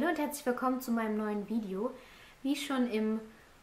Hallo und herzlich willkommen zu meinem neuen Video. Wie schon im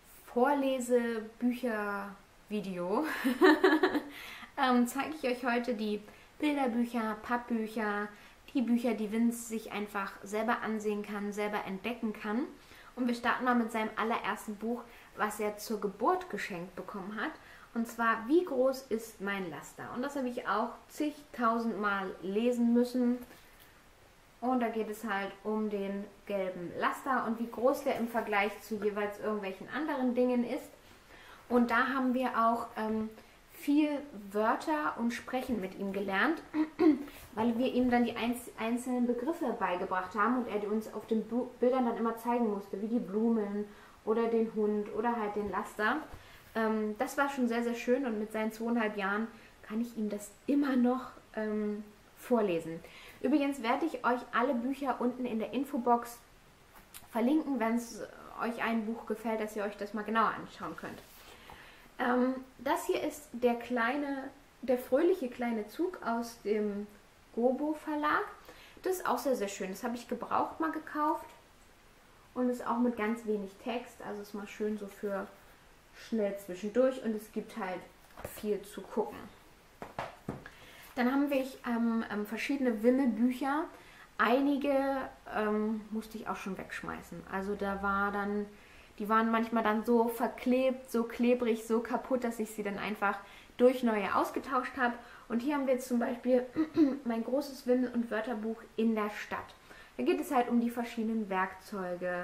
Vorlesebücher-Video zeige ich euch heute die Bilderbücher, Pappbücher, die Bücher, die Vince sich einfach selber ansehen kann, selber entdecken kann. Und wir starten mal mit seinem allerersten Buch, was er zur Geburt geschenkt bekommen hat. Und zwar, wie groß ist mein Laster? Und das habe ich auch zigtausend Mal lesen müssen. Und da geht es halt um den gelben Laster und wie groß der im Vergleich zu jeweils irgendwelchen anderen Dingen ist. Und da haben wir auch viel Wörter und Sprechen mit ihm gelernt, weil wir ihm dann die einzelnen Begriffe beigebracht haben und er die uns auf den Bildern dann immer zeigen musste, wie die Blumen oder den Hund oder halt den Laster. Das war schon sehr, sehr schön und mit seinen 2,5 Jahren kann ich ihm das immer noch vorlesen. Übrigens werde ich euch alle Bücher unten in der Infobox verlinken, wenn es euch ein Buch gefällt, dass ihr euch das mal genauer anschauen könnt. Das hier ist der fröhliche kleine Zug aus dem Gobo Verlag. Das ist auch sehr, sehr schön. Das habe ich gebraucht mal gekauft und ist auch mit ganz wenig Text. Also ist mal schön so für schnell zwischendurch und es gibt halt viel zu gucken. Dann haben wir verschiedene Wimmelbücher. Einige musste ich auch schon wegschmeißen. Also die waren manchmal dann so verklebt, so klebrig, so kaputt, dass ich sie dann einfach durch neue ausgetauscht habe. Und hier haben wir jetzt zum Beispiel mein großes Wimmel- und Wörterbuch in der Stadt. Da geht es halt um die verschiedenen Werkzeuge,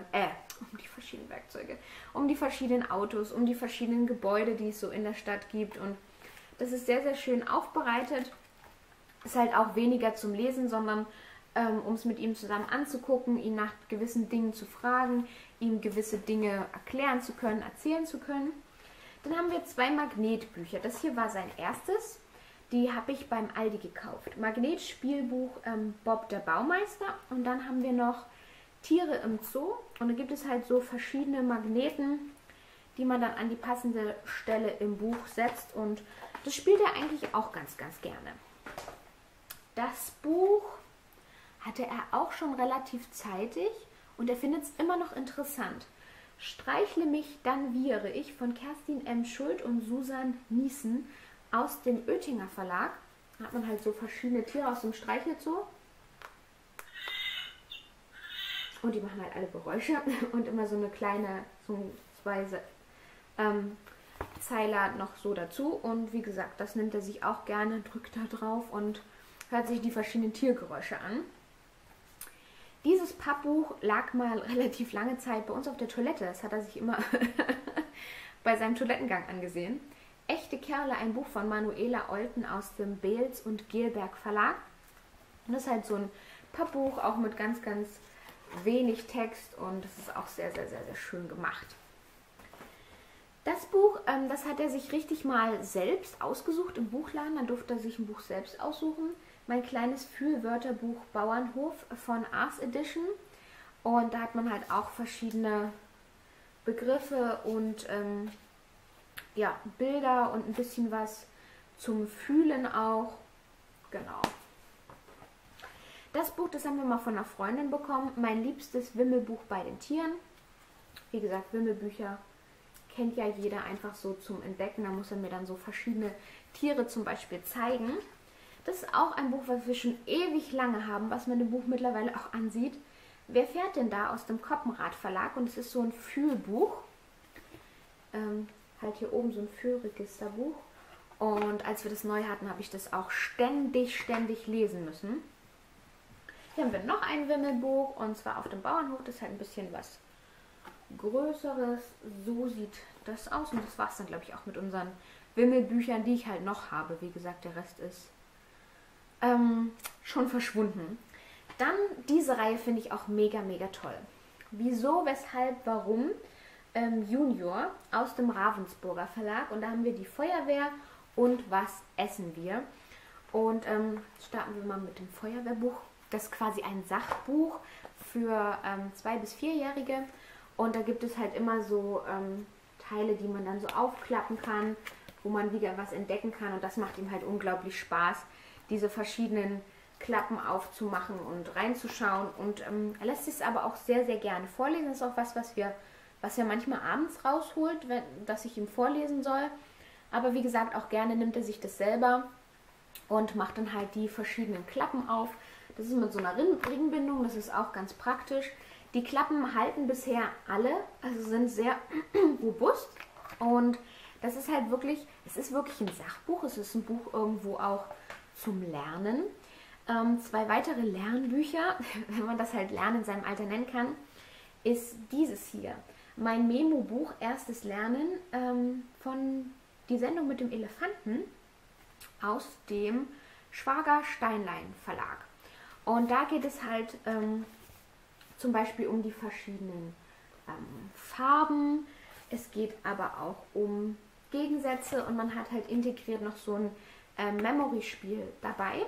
um die verschiedenen Autos, um die verschiedenen Gebäude, die es so in der Stadt gibt. Und das ist sehr, sehr schön aufbereitet. Ist halt auch weniger zum Lesen, sondern um es mit ihm zusammen anzugucken, ihn nach gewissen Dingen zu fragen, ihm gewisse Dinge erklären zu können, erzählen zu können. Dann haben wir 2 Magnetbücher. Das hier war sein erstes. Die habe ich beim Aldi gekauft. Magnetspielbuch Bob der Baumeister. Und dann haben wir noch Tiere im Zoo. Und da gibt es halt so verschiedene Magneten, die man dann an die passende Stelle im Buch setzt. Und das spielt er eigentlich auch ganz, ganz gerne. Das Buch hatte er auch schon relativ zeitig und er findet es immer noch interessant. Streichle mich, dann wiehere ich von Kerstin M. Schuld und Susan Niesen aus dem Oettinger Verlag. Da hat man halt so verschiedene Tiere aus dem Streichelzoo. Und die machen halt alle Geräusche und immer so eine kleine, so 2 Zeiler noch so dazu. Und wie gesagt, das nimmt er sich auch gerne, drückt da drauf und hört sich die verschiedenen Tiergeräusche an. Dieses Pappbuch lag mal relativ lange Zeit bei uns auf der Toilette. Das hat er sich immer bei seinem Toilettengang angesehen. Echte Kerle, ein Buch von Manuela Olten aus dem Beels und Gelberg Verlag. Und das ist halt so ein Pappbuch, auch mit ganz, ganz wenig Text und das ist auch sehr, sehr, sehr, sehr schön gemacht. Das Buch, das hat er sich richtig mal selbst ausgesucht im Buchladen. Dann durfte er sich ein Buch selbst aussuchen. Mein kleines Fühlwörterbuch Bauernhof von Ars Edition. Und da hat man halt auch verschiedene Begriffe und ja, Bilder und ein bisschen was zum Fühlen auch. Genau. Das Buch, das haben wir mal von einer Freundin bekommen. Mein liebstes Wimmelbuch bei den Tieren. Wie gesagt, Wimmelbücher kennt ja jeder einfach so zum Entdecken. Da muss er mir dann so verschiedene Tiere zum Beispiel zeigen. Das ist auch ein Buch, was wir schon ewig lange haben, was man im Buch mittlerweile auch ansieht. Wer fährt denn da aus dem Koppenrad Verlag? Und es ist so ein Fühlbuch. Halt hier oben so ein Fühlregisterbuch. Und als wir das neu hatten, habe ich das auch ständig lesen müssen. Hier haben wir noch ein Wimmelbuch und zwar auf dem Bauernhof. Das ist halt ein bisschen was Größeres. So sieht das aus. Und das war es dann, glaube ich, auch mit unseren Wimmelbüchern, die ich halt noch habe. Wie gesagt, der Rest ist schon verschwunden. Dann diese Reihe finde ich auch mega, mega toll. Wieso, weshalb, warum? Junior aus dem Ravensburger Verlag. Und da haben wir die Feuerwehr und was essen wir. Und starten wir mal mit dem Feuerwehrbuch. Das ist quasi ein Sachbuch für 2- bis 4-Jährige. Und da gibt es halt immer so Teile, die man dann so aufklappen kann, wo man wieder was entdecken kann. Und das macht ihm halt unglaublich Spaß, diese verschiedenen Klappen aufzumachen und reinzuschauen. Und er lässt sich es aber auch sehr, sehr gerne vorlesen. Das ist auch was er manchmal abends rausholt, dass ich ihm vorlesen soll. Aber wie gesagt, auch gerne nimmt er sich das selber und macht dann halt die verschiedenen Klappen auf. Das ist mit so einer Ringbindung, das ist auch ganz praktisch. Die Klappen halten bisher alle, also sind sehr robust. Und das ist halt wirklich, es ist wirklich ein Sachbuch, es ist ein Buch irgendwo auch zum Lernen. 2 weitere Lernbücher, wenn man das halt Lernen in seinem Alter nennen kann, ist dieses hier. Mein Memo-Buch Erstes Lernen von die Sendung mit dem Elefanten aus dem Schwager-Steinlein Verlag. Und da geht es halt zum Beispiel um die verschiedenen Farben. Es geht aber auch um Gegensätze und man hat halt integriert noch so ein Memory-Spiel dabei.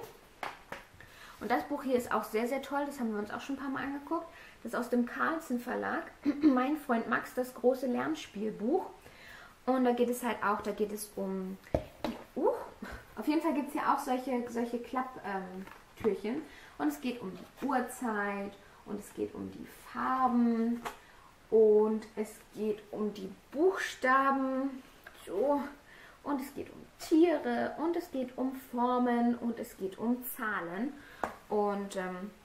Und das Buch hier ist auch sehr, sehr toll. Das haben wir uns auch schon ein paar Mal angeguckt. Das ist aus dem Carlsen Verlag. Mein Freund Max, das große Lernspielbuch. Und da geht es halt auch, da geht es um die auf jeden Fall gibt es hier auch solche Klapptürchen. Und es geht um die Uhrzeit und es geht um die Farben und es geht um die Buchstaben. So. Und es geht um Tiere und es geht um Formen und es geht um Zahlen. Und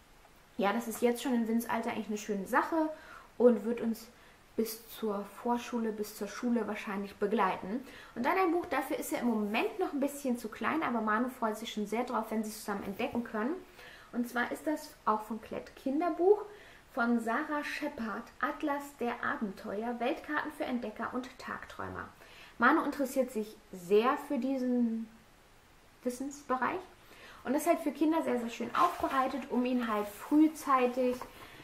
ja, das ist jetzt schon im Windesalter eigentlich eine schöne Sache und wird uns bis zur Vorschule, bis zur Schule wahrscheinlich begleiten. Und dann ein Buch, dafür ist er im Moment noch ein bisschen zu klein, aber Manu freut sich schon sehr drauf, wenn sie es zusammen entdecken können. Und zwar ist das auch von Klett Kinderbuch von Sarah Shepard, Atlas der Abenteuer, Weltkarten für Entdecker und Tagträumer. Manu interessiert sich sehr für diesen Wissensbereich und ist halt für Kinder sehr, sehr schön aufbereitet, um ihn halt frühzeitig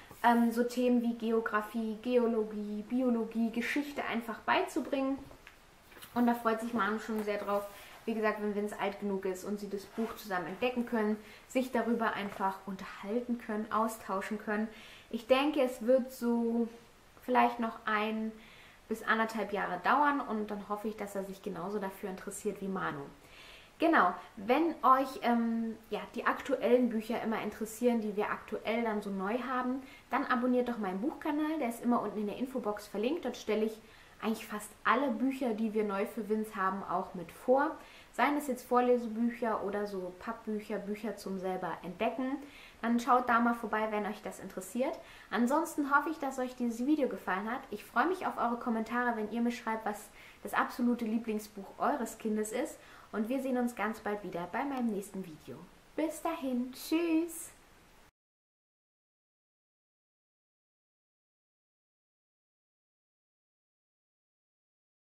so Themen wie Geografie, Geologie, Biologie, Geschichte einfach beizubringen. Und da freut sich Manu schon sehr drauf, wie gesagt, wenn es alt genug ist und sie das Buch zusammen entdecken können, sich darüber einfach unterhalten können, austauschen können. Ich denke, es wird so vielleicht noch 1 bis 1,5 Jahre dauern und dann hoffe ich, dass er sich genauso dafür interessiert wie Manu. Genau, wenn euch ja, die aktuellen Bücher immer interessieren, die wir aktuell dann so neu haben, dann abonniert doch meinen Buchkanal, der ist immer unten in der Infobox verlinkt. Dort stelle ich eigentlich fast alle Bücher, die wir neu für Vince haben, auch mit vor. Seien es jetzt Vorlesebücher oder so Pappbücher, Bücher zum selber entdecken. Dann schaut da mal vorbei, wenn euch das interessiert. Ansonsten hoffe ich, dass euch dieses Video gefallen hat. Ich freue mich auf eure Kommentare, wenn ihr mir schreibt, was das absolute Lieblingsbuch eures Kindes ist. Und wir sehen uns ganz bald wieder bei meinem nächsten Video. Bis dahin, tschüss!